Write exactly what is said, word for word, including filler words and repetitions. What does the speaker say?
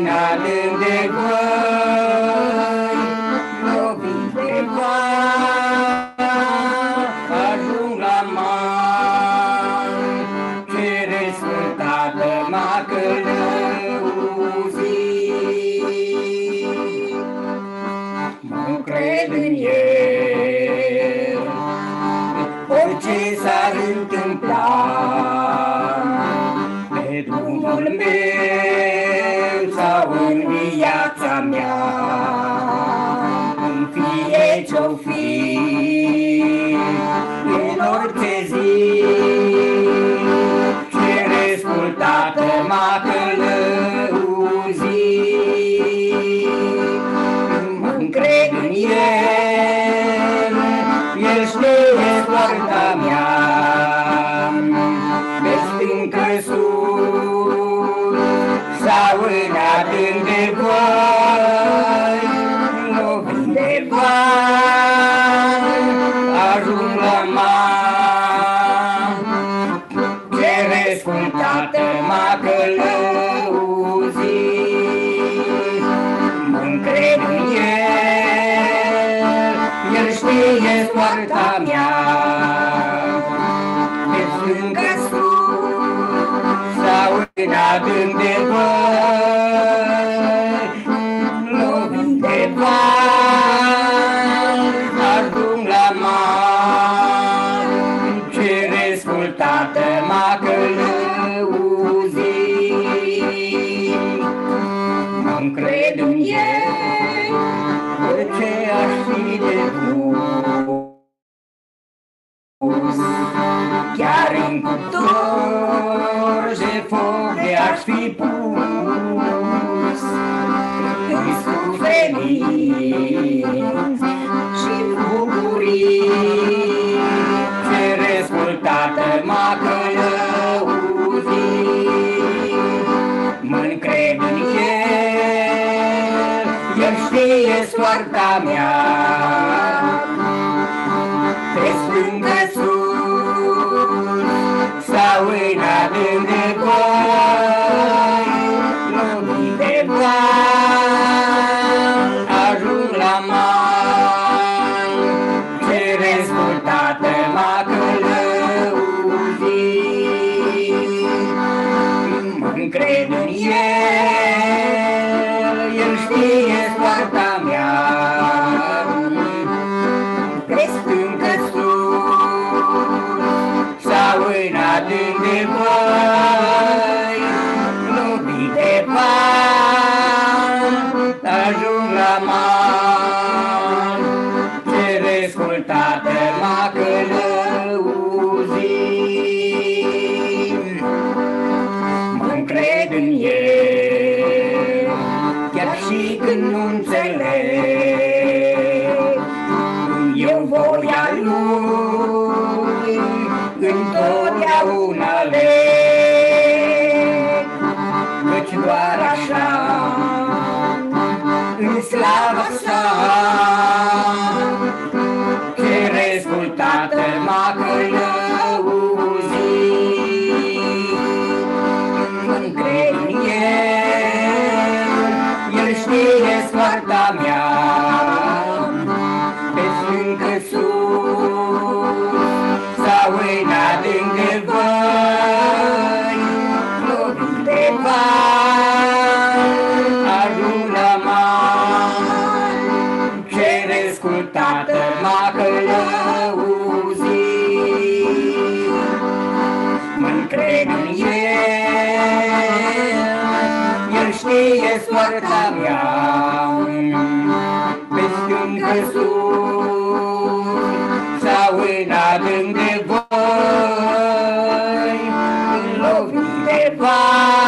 adânc de voi, lovit de val, ajung la mal, cere sfântată m-a călăuzit. Mă cred în el, orice s-ar întâmpla, pe drumul meu sau în viața mea, în fie ce-o fi, în orice zi, cere ascultată m-a călăuzit. Mă-ncred în el, el știe soarta mea, pe stâncă sus sau în adânc de voi, lovit de val, ajung la mal, cere ascultată m-a călăuzit. Mă-ncred în el, el știe soarta mea, pe stâncă sus sau în adânc de voi, lovit de val, ajung la mal, cere ascultată m-a călăuzit. Mă-ncred în el, orice aș fi de pus, chiar în cuptor de foc de aș fi pus, în suferință și bucurii, cere ascultată m-a călăuzit. Mă-ncred în el, el știe soarta mea, pe stâncă sus sau în adânc de voi, lovit de val, ajung la mal, cere ascultată m-a călăuzit. Mă-ncred în el, el știe soarta mea, pe stâncă sus sau în adânc de voi, lovit de val, ajung la mal, cere ascultată m-a călăuzit. Mă-ncred în el, chiar și când nu înțeleg, eu voia lui întotdeauna leg, căci doar așa, în slava sa, cere ascultată m-a călăuzit. Mă-ncred în el, el știe soarta mea, pe stâncă sus sau în adânc de voi, lovit de val, ajung la mal, cere ascultată m-a călăuzit. Mă-ncred în el, el știe soarta mea, pe stâncă sus sau în adânc de voi, lovit de val.